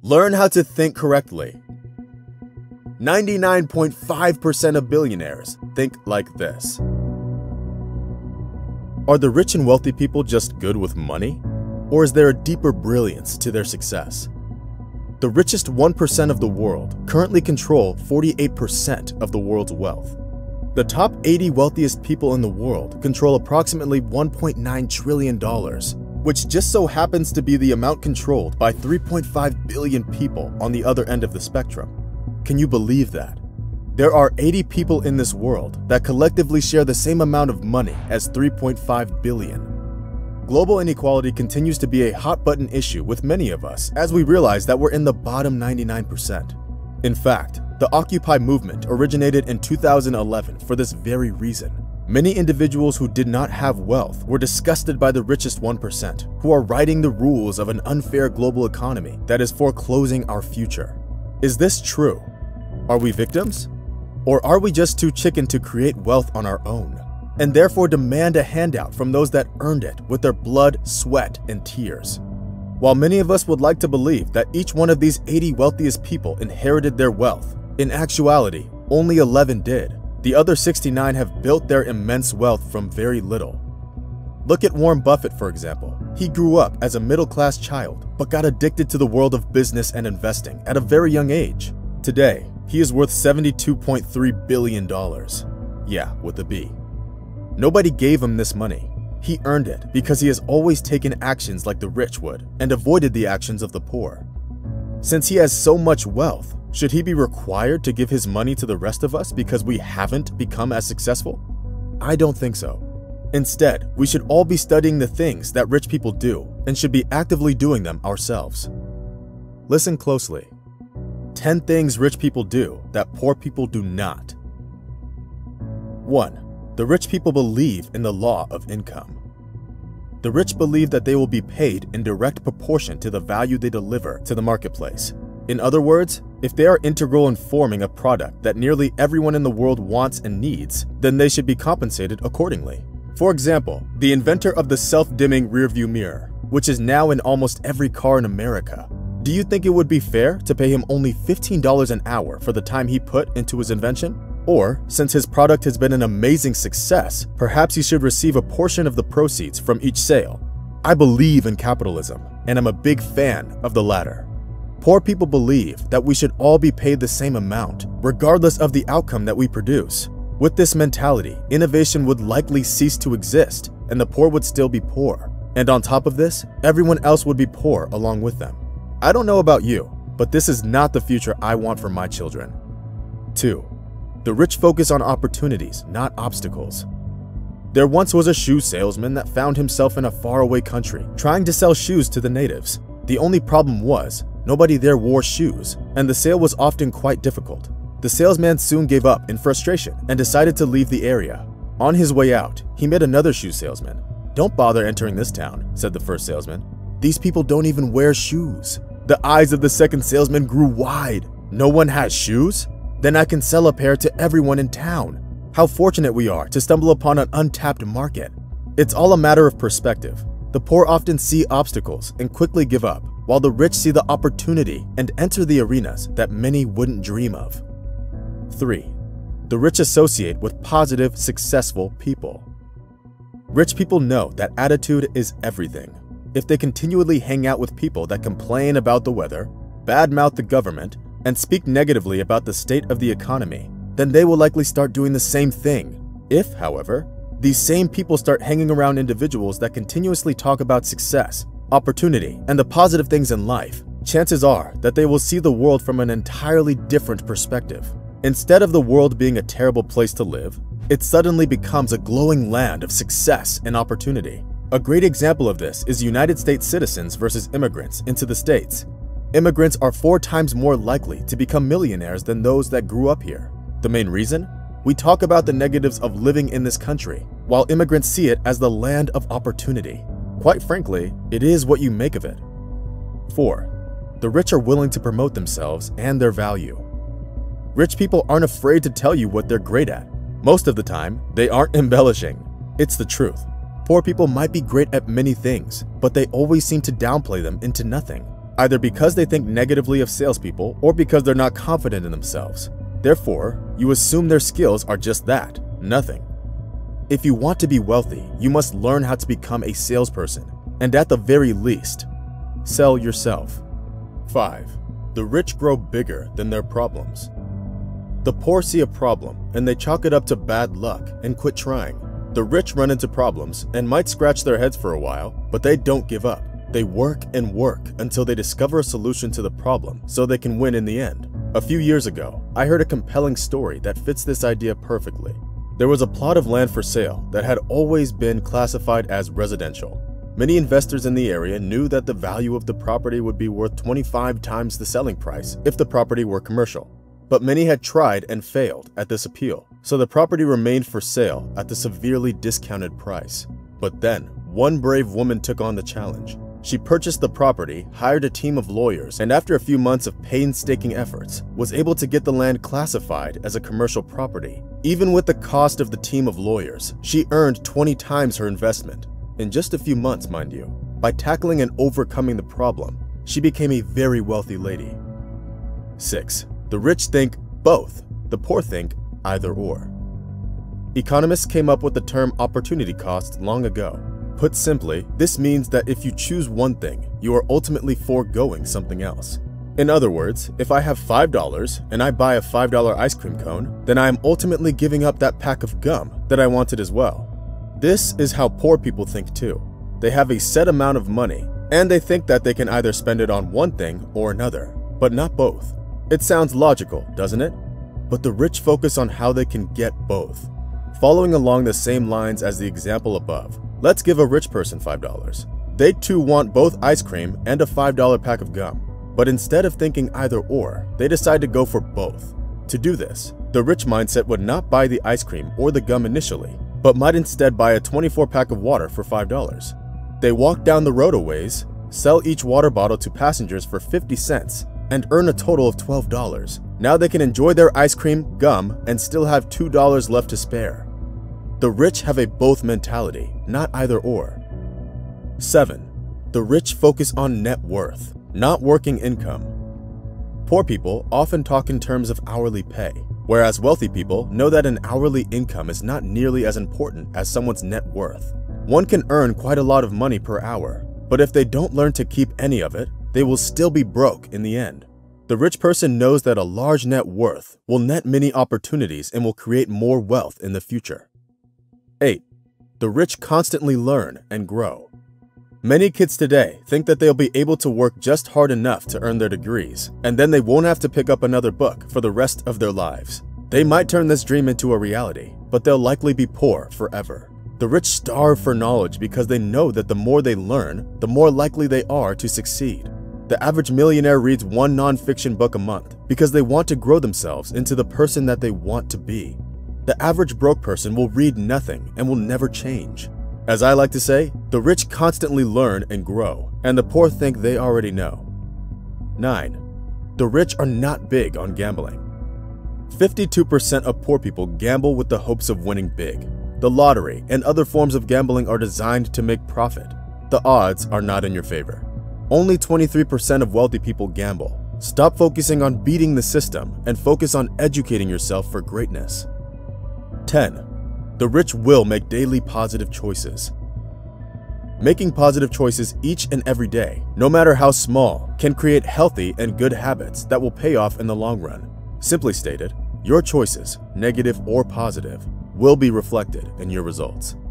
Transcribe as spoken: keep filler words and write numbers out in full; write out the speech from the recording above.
Learn how to think correctly. ninety-nine point five percent of billionaires think like this. Are the rich and wealthy people just good with money? Or is there a deeper brilliance to their success? The richest one percent of the world currently control forty-eight percent of the world's wealth. The top eighty wealthiest people in the world control approximately one point nine trillion dollars, which just so happens to be the amount controlled by three point five billion people on the other end of the spectrum. Can you believe that? There are eighty people in this world that collectively share the same amount of money as three point five billion. Global inequality continues to be a hot-button issue with many of us as we realize that we're in the bottom ninety-nine percent. In fact, the Occupy movement originated in two thousand eleven for this very reason. Many individuals who did not have wealth were disgusted by the richest one percent, who are writing the rules of an unfair global economy that is foreclosing our future. Is this true? Are we victims? Or are we just too chicken to create wealth on our own, and therefore demand a handout from those that earned it with their blood, sweat, and tears? While many of us would like to believe that each one of these eighty wealthiest people inherited their wealth, in actuality, only eleven did. The other sixty-nine have built their immense wealth from very little. Look at Warren Buffett, for example. He grew up as a middle-class child, but got addicted to the world of business and investing at a very young age. Today, he is worth seventy-two point three billion dollars. Yeah, with a B. Nobody gave him this money. He earned it because he has always taken actions like the rich would and avoided the actions of the poor. Since he has so much wealth, should he be required to give his money to the rest of us because we haven't become as successful? I don't think so. Instead, we should all be studying the things that rich people do and should be actively doing them ourselves. Listen closely. ten things rich people do that poor people do not. one. The rich people believe in the law of income. The rich believe that they will be paid in direct proportion to the value they deliver to the marketplace. In other words, if they are integral in forming a product that nearly everyone in the world wants and needs, then they should be compensated accordingly. For example, the inventor of the self-dimming rearview mirror, which is now in almost every car in America. Do you think it would be fair to pay him only fifteen dollars an hour for the time he put into his invention? Or, since his product has been an amazing success, perhaps he should receive a portion of the proceeds from each sale? I believe in capitalism, and I'm a big fan of the latter. Poor people believe that we should all be paid the same amount, regardless of the outcome that we produce. With this mentality, innovation would likely cease to exist, and the poor would still be poor. And on top of this, everyone else would be poor along with them. I don't know about you, but this is not the future I want for my children. two. The rich focus on opportunities, not obstacles. There once was a shoe salesman that found himself in a faraway country, trying to sell shoes to the natives. The only problem was, nobody there wore shoes, and the sale was often quite difficult. The salesman soon gave up in frustration and decided to leave the area. On his way out, he met another shoe salesman. "Don't bother entering this town," said the first salesman. "These people don't even wear shoes." The eyes of the second salesman grew wide. "No one has shoes? Then I can sell a pair to everyone in town. How fortunate we are to stumble upon an untapped market." It's all a matter of perspective. The poor often see obstacles and quickly give up, while the rich see the opportunity and enter the arenas that many wouldn't dream of. three. The rich associate with positive, successful people. Rich people know that attitude is everything. If they continually hang out with people that complain about the weather, badmouth the government, and speak negatively about the state of the economy, then they will likely start doing the same thing. If, however, these same people start hanging around individuals that continuously talk about success, opportunity, and the positive things in life, chances are that they will see the world from an entirely different perspective. Instead of the world being a terrible place to live, it suddenly becomes a glowing land of success and opportunity. A great example of this is United States citizens versus immigrants into the States. Immigrants are four times more likely to become millionaires than those that grew up here. The main reason? We talk about the negatives of living in this country, while immigrants see it as the land of opportunity. Quite frankly, it is what you make of it. four. The rich are willing to promote themselves and their value. Rich people aren't afraid to tell you what they're great at. Most of the time, they aren't embellishing. It's the truth. Poor people might be great at many things, but they always seem to downplay them into nothing. either because they think negatively of salespeople or because they're not confident in themselves. Therefore, you assume their skills are just that, nothing. If you want to be wealthy, you must learn how to become a salesperson, and at the very least, sell yourself. five. The rich grow bigger than their problems. The poor see a problem, and they chalk it up to bad luck and quit trying. The rich run into problems and might scratch their heads for a while, but they don't give up. They work and work until they discover a solution to the problem so they can win in the end. A few years ago, I heard a compelling story that fits this idea perfectly. There was a plot of land for sale that had always been classified as residential. Many investors in the area knew that the value of the property would be worth twenty-five times the selling price if the property were commercial. But many had tried and failed at this appeal, so the property remained for sale at the severely discounted price. But then, one brave woman took on the challenge. She purchased the property, hired a team of lawyers, and after a few months of painstaking efforts, was able to get the land classified as a commercial property. Even with the cost of the team of lawyers, she earned twenty times her investment. In just a few months, mind you. By tackling and overcoming the problem, she became a very wealthy lady. six. The rich think both, the poor think either or. Economists came up with the term opportunity cost long ago. Put simply, this means that if you choose one thing, you are ultimately foregoing something else. In other words, if I have five dollars and I buy a five dollar ice cream cone, then I am ultimately giving up that pack of gum that I wanted as well. This is how poor people think too. They have a set amount of money, and they think that they can either spend it on one thing or another, but not both. It sounds logical, doesn't it? But the rich focus on how they can get both. Following along the same lines as the example above, let's give a rich person five dollars. They too want both ice cream and a five dollar pack of gum. But instead of thinking either or, they decide to go for both. To do this, the rich mindset would not buy the ice cream or the gum initially, but might instead buy a twenty-four pack of water for five dollars. They walk down the road a ways, sell each water bottle to passengers for fifty cents, and earn a total of twelve dollars. Now they can enjoy their ice cream, gum, and still have two dollars left to spare. The rich have a both mentality, not either or. seven. The rich focus on net worth, not working income. Poor people often talk in terms of hourly pay, whereas wealthy people know that an hourly income is not nearly as important as someone's net worth. One can earn quite a lot of money per hour, but if they don't learn to keep any of it, they will still be broke in the end. The rich person knows that a large net worth will net many opportunities and will create more wealth in the future. eight. The rich constantly learn and grow. Many kids today think that they'll be able to work just hard enough to earn their degrees, and then they won't have to pick up another book for the rest of their lives. They might turn this dream into a reality, but they'll likely be poor forever. The rich starve for knowledge because they know that the more they learn, the more likely they are to succeed. The average millionaire reads one nonfiction book a month because they want to grow themselves into the person that they want to be. The average broke person will read nothing and will never change. As I like to say, the rich constantly learn and grow, and the poor think they already know. nine. The rich are not big on gambling. fifty-two percent of poor people gamble with the hopes of winning big. The lottery and other forms of gambling are designed to make profit. The odds are not in your favor. Only twenty-three percent of wealthy people gamble. Stop focusing on beating the system and focus on educating yourself for greatness. ten. The rich will make daily positive choices. Making positive choices each and every day, no matter how small, can create healthy and good habits that will pay off in the long run. Simply stated, your choices, negative or positive, will be reflected in your results.